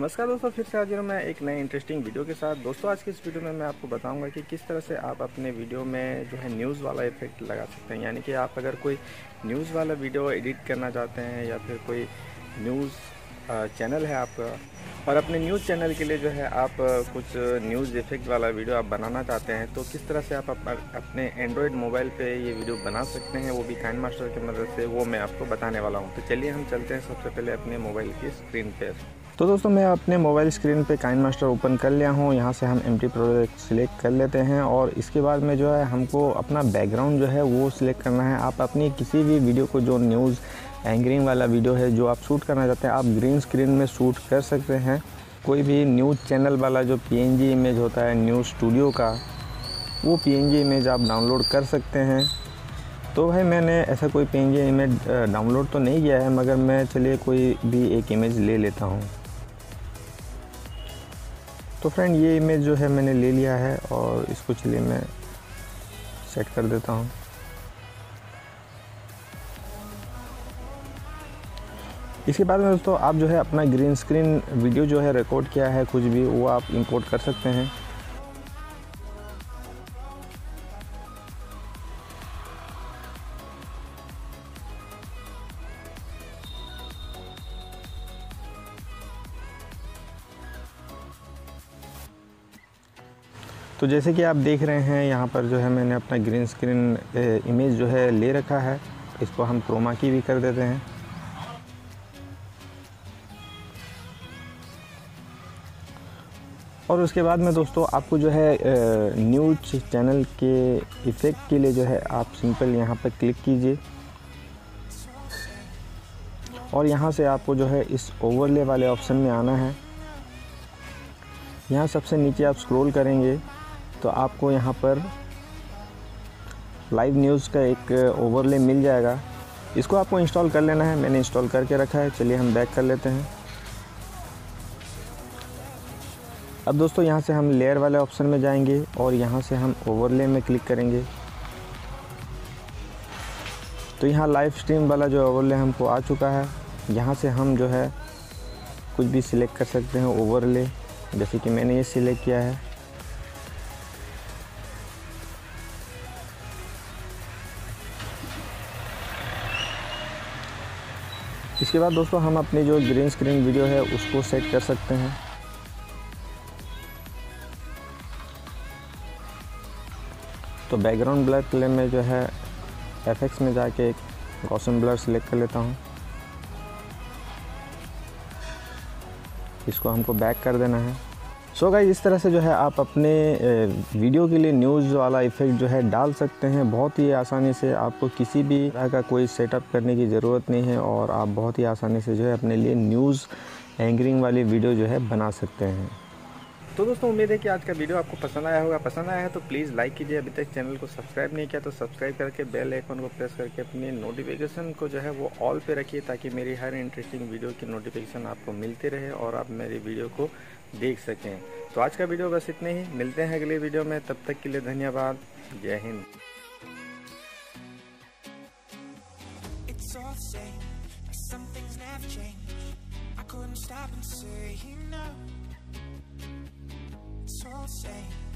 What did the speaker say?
नमस्कार दोस्तों, फिर से हाजिर हूँ मैं एक नए इंटरेस्टिंग वीडियो के साथ। दोस्तों आज की इस वीडियो में मैं आपको बताऊंगा कि किस तरह से आप अपने वीडियो में जो है न्यूज़ वाला इफेक्ट लगा सकते हैं। यानी कि आप अगर कोई न्यूज़ वाला वीडियो एडिट करना चाहते हैं या फिर कोई न्यूज़ चैनल है आपका और अपने न्यूज़ चैनल के लिए जो है आप कुछ न्यूज़ इफेक्ट वाला वीडियो आप बनाना चाहते हैं, तो किस तरह से आप अपने एंड्रॉयड मोबाइल पे ये वीडियो बना सकते हैं, वो भी काइनमास्टर की मदद से, वो मैं आपको बताने वाला हूँ। तो चलिए हम चलते हैं सबसे पहले अपने मोबाइल की स्क्रीन पर। तो दोस्तों मैं अपने मोबाइल स्क्रीन पे काइनमास्टर ओपन कर लिया हूँ। यहाँ से हम एम्प्टी प्रोजेक्ट सिलेक्ट कर लेते हैं और इसके बाद में जो है हमको अपना बैकग्राउंड जो है वो सिलेक्ट करना है। आप अपनी किसी भी वीडियो को, जो न्यूज़ एंकरिंग वाला वीडियो है जो आप शूट करना चाहते हैं, आप ग्रीन स्क्रीन में शूट कर सकते हैं। कोई भी न्यूज़ चैनल वाला जो PNG इमेज होता है न्यूज़ स्टूडियो का, वो PNG इमेज आप डाउनलोड कर सकते हैं। तो भाई मैंने ऐसा कोई PNG इमेज डाउनलोड तो नहीं किया है, मगर मैं चलिए कोई भी एक इमेज ले लेता हूँ। तो फ्रेंड ये इमेज जो है मैंने ले लिया है और इसको चलिए मैं सेट कर देता हूँ। इसके बाद में दोस्तों आप जो है अपना ग्रीन स्क्रीन वीडियो जो है रिकॉर्ड किया है कुछ भी, वो आप इंपोर्ट कर सकते हैं। तो जैसे कि आप देख रहे हैं यहाँ पर जो है मैंने अपना ग्रीन स्क्रीन इमेज जो है ले रखा है। इसको हम क्रोमा की भी कर देते हैं। और उसके बाद में दोस्तों आपको जो है न्यूज़ चैनल के इफ़ेक्ट के लिए जो है आप सिंपल यहाँ पर क्लिक कीजिए और यहाँ से आपको जो है इस ओवरले वाले ऑप्शन में आना है। यहाँ सबसे नीचे आप स्क्रॉल करेंगे तो आपको यहाँ पर लाइव न्यूज़ का एक ओवरले मिल जाएगा। इसको आपको इंस्टॉल कर लेना है, मैंने इंस्टॉल करके रखा है। चलिए हम बैक कर लेते हैं। अब दोस्तों यहाँ से हम लेयर वाले ऑप्शन में जाएंगे और यहाँ से हम ओवरले में क्लिक करेंगे। तो यहाँ लाइव स्ट्रीम वाला जो ओवरले हमको आ चुका है। यहाँ से हम जो है कुछ भी सिलेक्ट कर सकते हैं ओवरले, जैसे कि मैंने ये सिलेक्ट किया है। इसके बाद दोस्तों हम अपनी जो ग्रीन स्क्रीन वीडियो है उसको सेट कर सकते हैं। तो बैकग्राउंड ब्लर प्ले में जो है FX में जाके एक गॉसियन ब्लर सिलेक्ट कर लेता हूँ। इसको हमको बैक कर देना है। सो गाइस इस तरह से जो है आप अपने वीडियो के लिए न्यूज़ वाला इफ़ेक्ट जो है डाल सकते हैं बहुत ही आसानी से। आपको किसी भी तरह का कोई सेटअप करने की ज़रूरत नहीं है और आप बहुत ही आसानी से जो है अपने लिए न्यूज़ एंकरिंग वाली वीडियो जो है बना सकते हैं। तो दोस्तों उम्मीद है कि आज का वीडियो आपको पसंद आया होगा। पसंद आया है तो प्लीज़ लाइक कीजिए। अभी तक चैनल को सब्सक्राइब नहीं किया तो सब्सक्राइब करके बेल आइकन को प्रेस करके अपनी नोटिफिकेशन को जो है वो ऑल पे रखिए, ताकि मेरी हर इंटरेस्टिंग वीडियो की नोटिफिकेशन आपको मिलती रहे और आप मेरी वीडियो को देख सकें। तो आज का वीडियो बस इतने ही। मिलते हैं अगले वीडियो में, तब तक के लिए धन्यवाद। जय Hind. It's all the same.